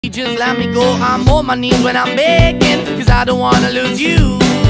Just let me go, I'm on my knees when I'm begging, 'cause I don't wanna lose you.